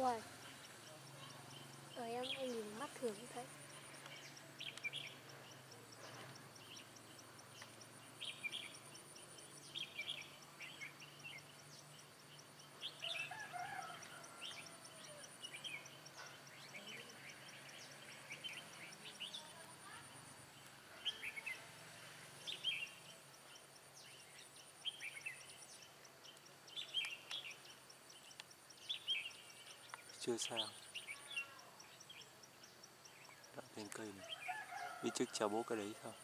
Ui, em nhìn mắt thường cũng thấy. Chưa sao. Đoạn lên cây này. Biết trước chào bố cái đấy không?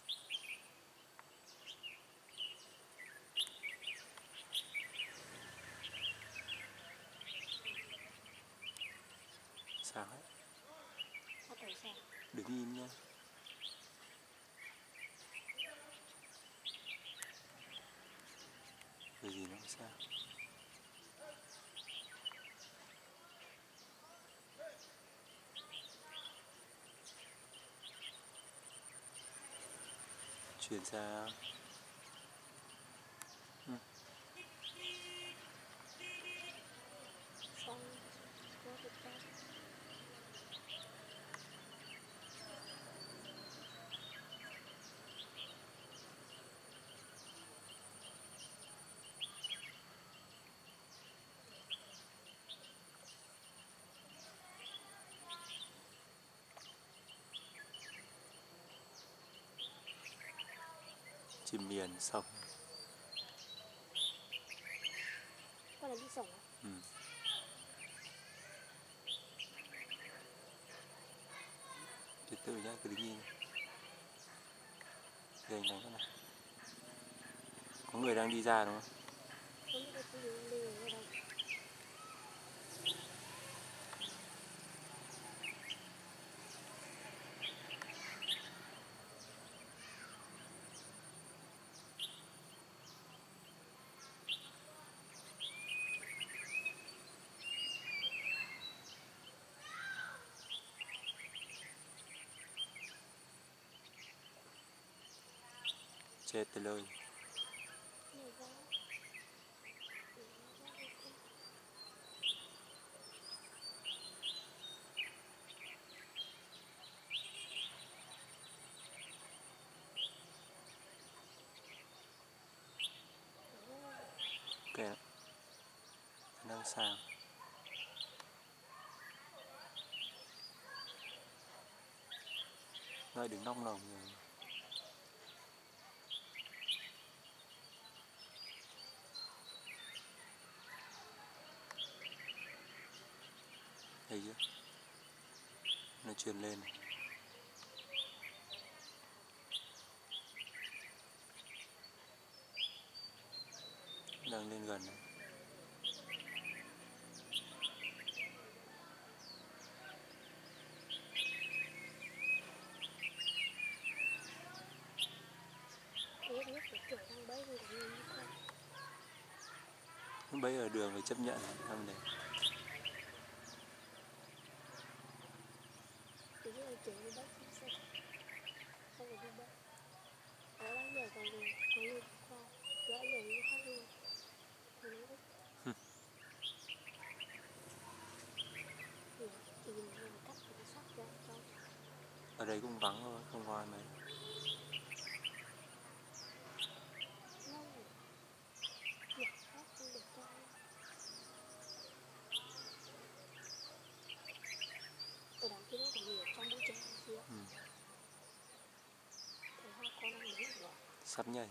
Sáng ấy. Bắt đầu sao? Đứng im nha. Điều gì nó không sao. Chuyển ra. Xong, có được ra. Chim miền xong. Con này đi sổng à? Ừ. Từ từ nhá, cứ đứng yên. Để anh đánh con này. Có người đang đi ra đúng không? Không biết cái gì đi ở đâu. Chết từ lời. Này ra. Ok đó. Đang sang. Rồi đừng nóng lòng rồi. Thấy chưa? Nó truyền lên này. Đang lên gần này. Biết nhất cái kiểu đang bấy không có nhìn con. Bây ở đường phải chấp nhận. Làm đấy. Thì cái kiểu như bấy không phải đi bấy. Ở đây nhờ còn người qua. Gỡ nhờ người khác luôn. Thì nó ít. Thì mình cắt cái sắt ra cho. Ở đây cũng vắng thôi, không có ai mấy. Lâu rồi. Nhặt sắt không được cho. Ở đằng kia nó còn nhiều trong bụi tre kia. Thấy hai con đang đứng rồi. Sắp nhảy.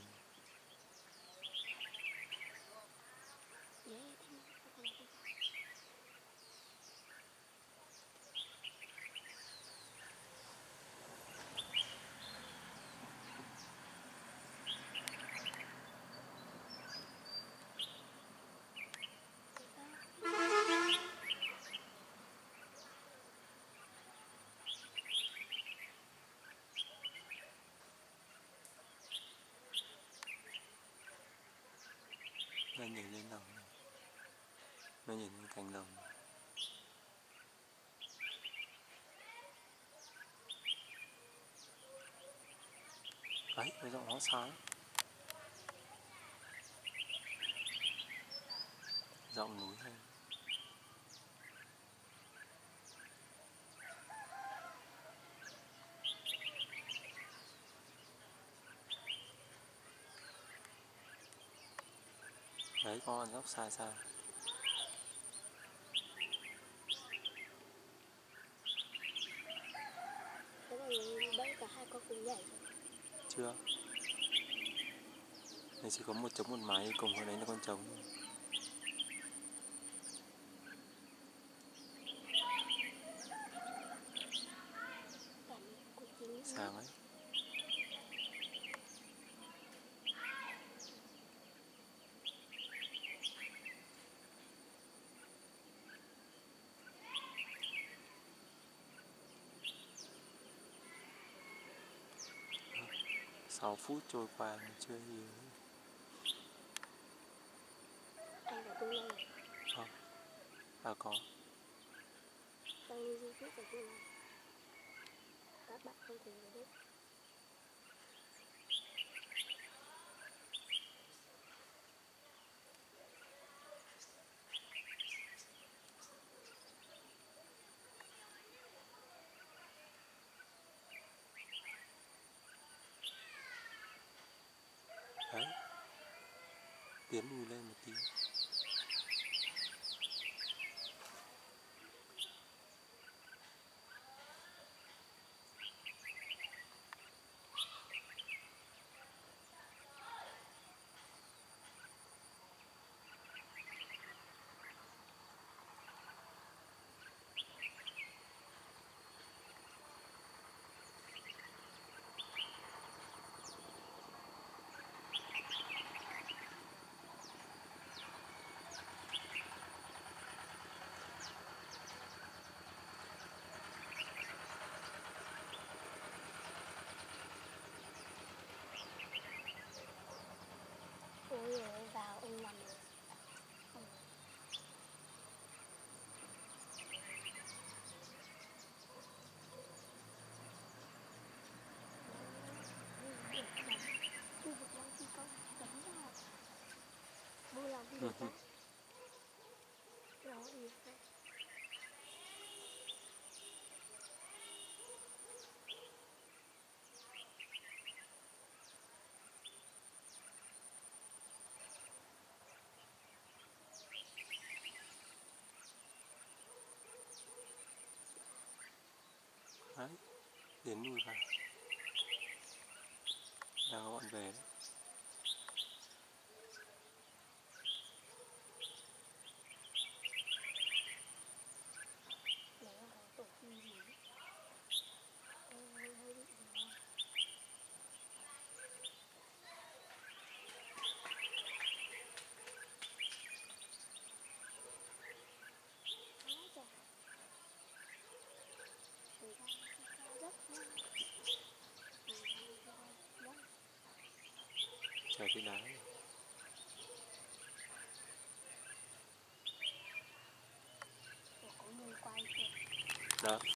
Đấy, thế mà con này không phải. Nó nhìn lên lồng này. Nó nhìn lên cánh lồng. Đấy, cái giọng nó sáng. Giọng núi hơn. Đấy, có con dốc xa xa. Thế là bây cả hai con cùng nhảy. Chưa. Này chỉ có một trống một mái, cùng con đấy là con trống. Cảm của chính Sáng ấy. Đó. 6 phút trôi qua mà chưa hiểu. anh cả tương lai. Không. À có. Đang đi di chuyển ở tương lai. Các bạn không thể vào đấy. Đấy. Tiến lùi lên một tí. Ôi rồi vào ông nằm rồi. Khu vực đang thi công đánh vào. Vui lòng đi được đó. Đó đi được. Đấy. Tiến lùi vào. Đang có bọn về đấy. Đấy là có tổ phi gì. Hơi bị rồi. Trời cái đá này.